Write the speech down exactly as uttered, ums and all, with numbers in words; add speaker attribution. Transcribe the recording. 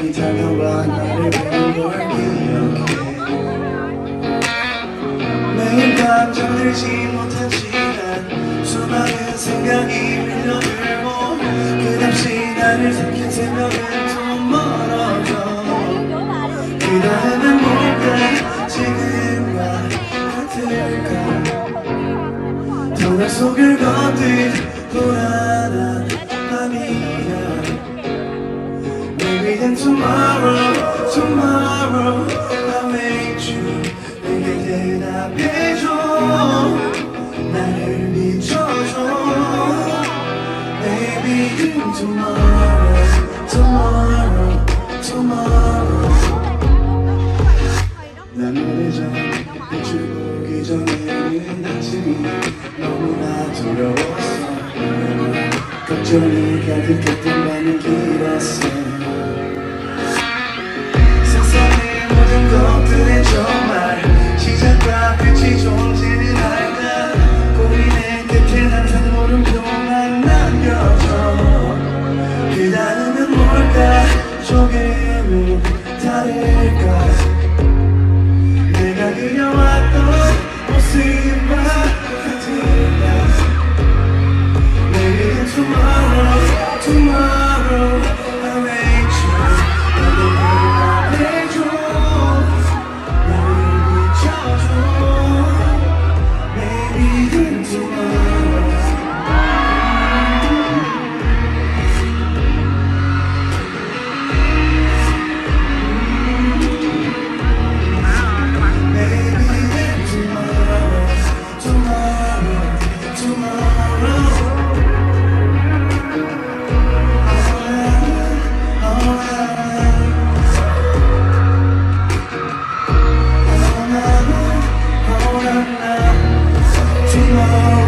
Speaker 1: 시간이 다가와 나를 배운 걸 기억해. 매일 밤 잠들지 못한 시간 수많은 생각이 밀려들고 끝없이 나를 삼킨 생각은 좀 멀어져. 그 다음은 뭘까 지금과 같을까. 터널 속을 걷듯 불안한 밤이야. Maybe then tomorrow, tomorrow I'll wait you. 내게 대답해줘. 나를 비춰줘. Maybe then tomorrow, tomorrow, tomorrow. 난 오래전 빛을 보기 전에는 아침이 너무나 두려웠어. 걱정이 가득했던 밤이 길었어. 세상의 모든 것들은 정말 시작과 끝이 존재는 할까. 고민의 끝에 난 물음표만 남겨져. 그 다음은 뭘까 조금은 다를까. 내가 그려왔던 모습과 같을까. Maybe tomorrow, tomorrow I'll wait you. 나를 대답해줘. 나를 비춰줘. Maybe then tomorrow. Maybe then tomorrow, tomorrow, tomorrow. Tomorrow